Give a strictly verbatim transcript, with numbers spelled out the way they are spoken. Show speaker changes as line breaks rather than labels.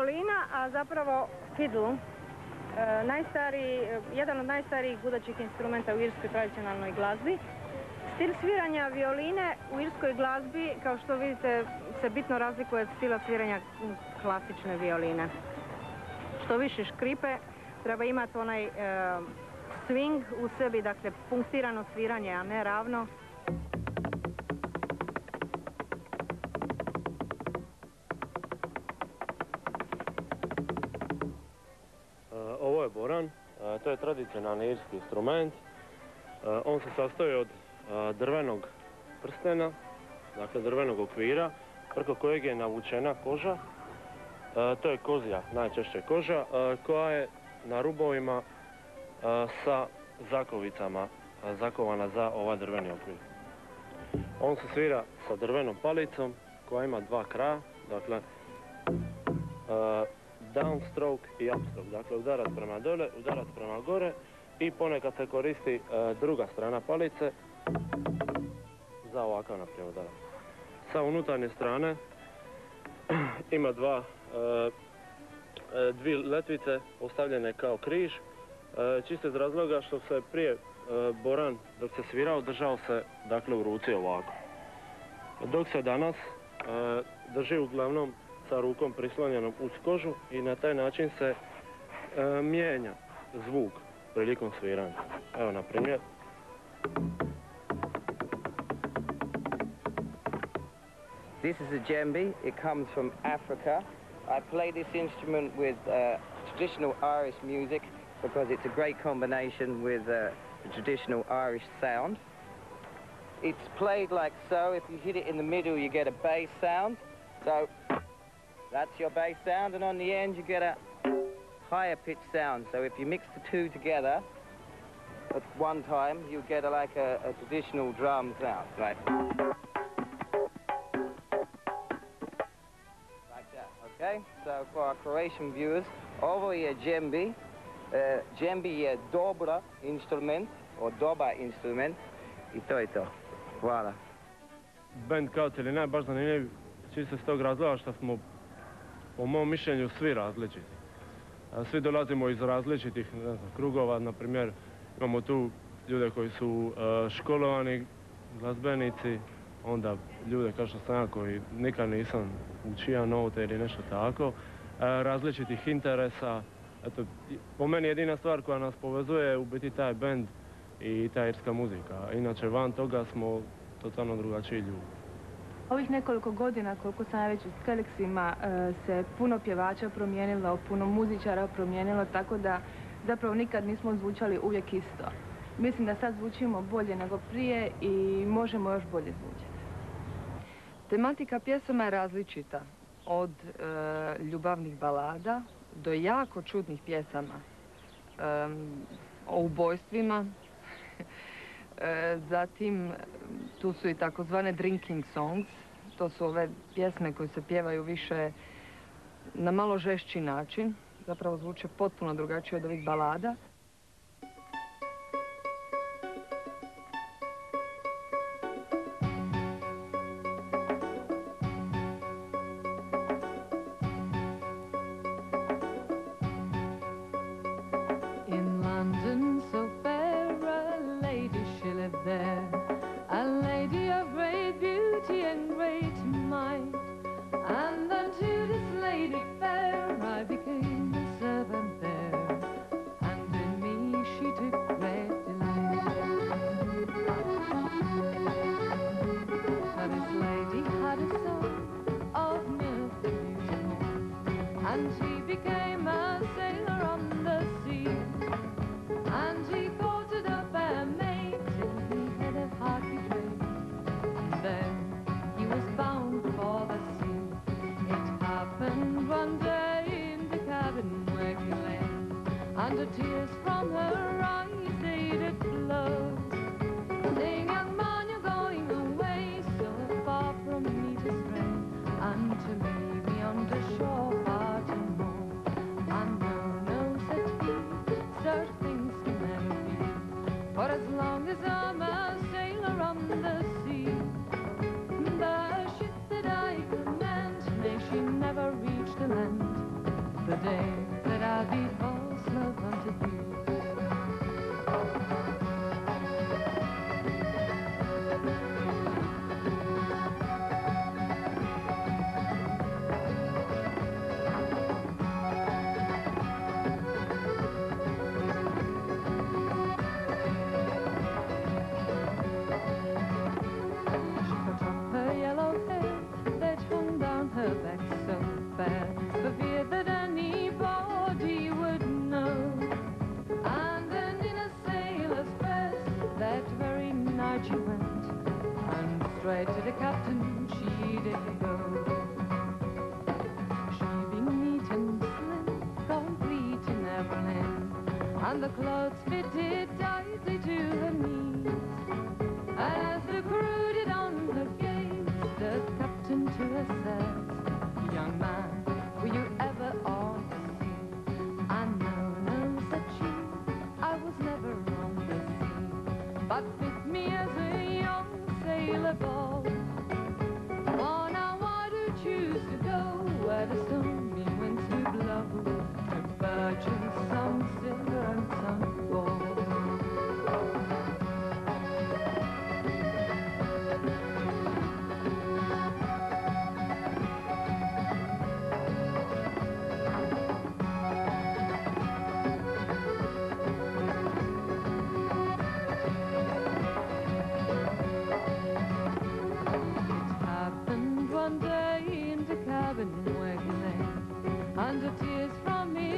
violina, a zapravo fiddle, najstariji, jedan od najstarijih gudačih instrumenta u irskoj tradicionalnoj glazbi. Stil sviranja violine u irskoj glazbi, kao što vidite, se bitno razlikuje od stila sviranja klasične violine. Što više škripe, treba imati onaj e, swing u sebi, dakle punktirano sviranje, a ne ravno.
Ovo je boran, to je tradicionalni irski instrument. On se sastoji od drvenog prstena, dakle drvenog okvira, preko kojeg je navučena koža. To je kozja, najčešće koža, koja je na rubovima sa zakovicama zakovana za ovaj drveni okvir. On se svira sa drvenom palicom koja ima dva kraja, dakle downstroke i upstroke, dakle udarac prema dole, udarac prema gore i ponekad se koristi druga strana palice za ovakav naprijed udarac. Sa unutarnje strane ima dva, dvije letvice postavljene kao križ, čisto iz razloga što se prije boran dok se svirao držao se dakle u ruci ovako. Dok se danas drži uglavnom sa rukom prislonjenom uz kožu i na taj način se e, mijenja zvuk prilikom sviranja. Evo na primjer.
This is a djembe. It comes from Africa. I play this instrument with uh, traditional Irish music because it's a great combination with uh, the traditional Irish sound. It's played like so. If you hit it in the middle, you get a bass sound. So that's your bass sound, and on the end you get a higher pitch sound. So if you mix the two together at one time, you get a, like a, a traditional drum sound, like like that. Okay. So for our Croatian viewers, ovo je djembe. Uh, djembe je dobra instrument, or dobar instrument, i to je to. Hvala.
Band kao cijelina je baš zanimljiv, čisto s tog razloga što smo, po mom mišljenju, svi različiti. Svi dolazimo iz različitih, ne znam, krugova, na primjer imamo tu ljude koji su uh, školovani glazbenici, onda ljude kao što sam ja koji nikad nisam učio note ili nešto tako, uh, različitih interesa. Eto, po meni jedina stvar koja nas povezuje je u biti taj band i ta irska muzika. Inače, van toga smo totalno drugačiji ljudi.
Ovih nekoliko godina, koliko sam ja već u Skelexima, se puno pjevača promijenilo, puno muzičara promijenilo, tako da zapravo nikad nismo zvučali uvijek isto. Mislim da sad zvučimo bolje nego prije i možemo još bolje zvučiti.
Tematika pjesama je različita. Od e, ljubavnih balada do jako čudnih pjesama. E, o ubojstvima. e, zatim tu su i takozvane drinking songs. To su ove pjesme koje se pjevaju više na malo žešći način. Zapravo zvuče potpuno drugačije od ovih balada.
the captain, she did go. She being neat and slim, complete in every limb, and the clothes fitted tightly to her knees. And as the crew did on her gaze, the captain to her said, young man, were you ever on the sea? I know, no, said she, I was never on the sea, but fit me as a young sailor boy. Oh, now I do choose to go where the stormy winds do blow, to purchase some silver and some gold. One day in the cabin where he lay, under tears from me